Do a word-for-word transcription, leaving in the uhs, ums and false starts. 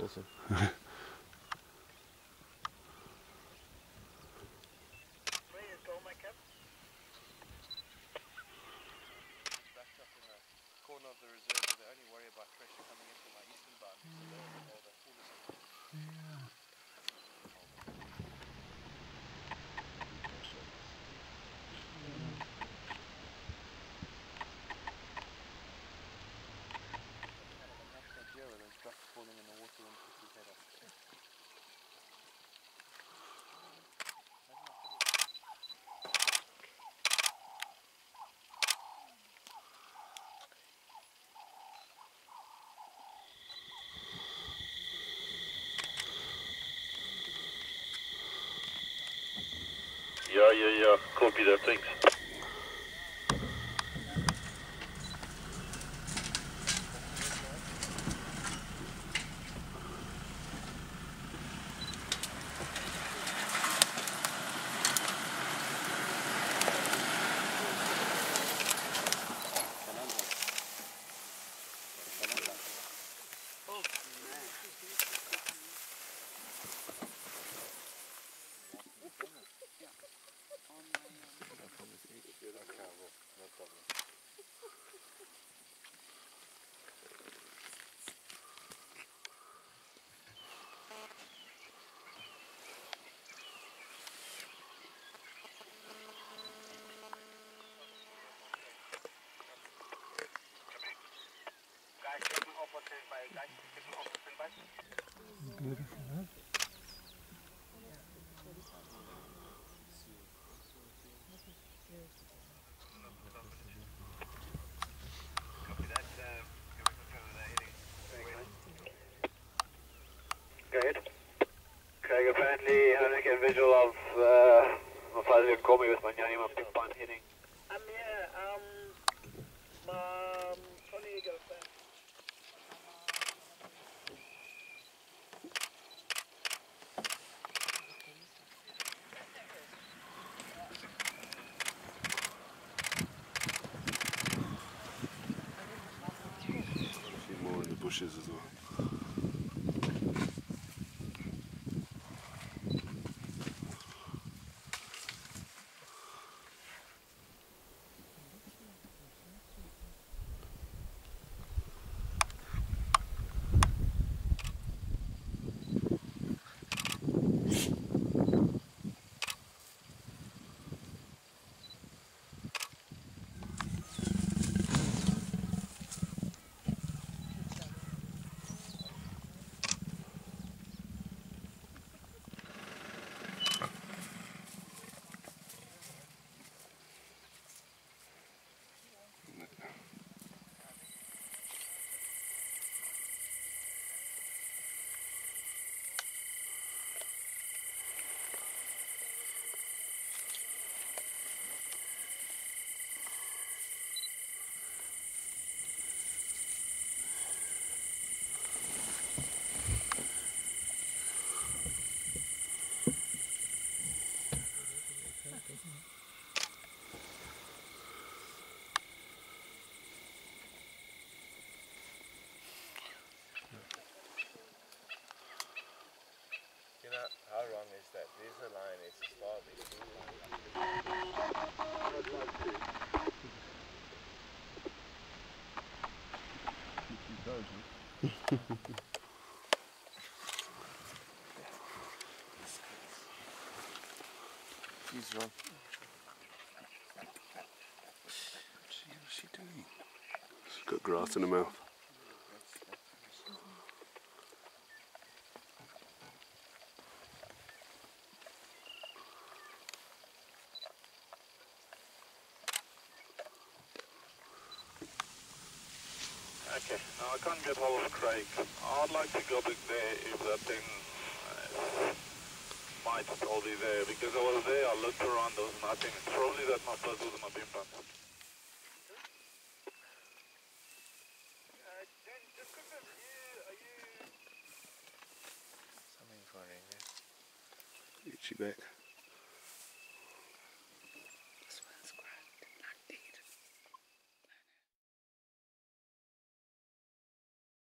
Awesome. Corner of the reserve, they only worry about pressure coming in from my eastern bound. All the fullness. Yeah. Here where those ducks falling in the water and put his head off. Yeah, yeah, yeah. Copy that, thanks. Beautiful, huh? Go ahead. Craig, apparently having a visual of uh, Mufazzi call me with my Nyani Mum Big Pond hitting. I'm here, um, um, Tony girlfriend. A few more in the bushes as well. You know, how wrong is that? There's a line, it's a star, there's two lines. She's wrong. What's she doing? She's got grass in her mouth. Okay, now I can't get hold of Craig. I'd like to go back there if that thing uh, might still be there, because I was there, I looked around, there was nothing. It's probably that my puzzles in my beam pump. Something funny, yeah. Is she back?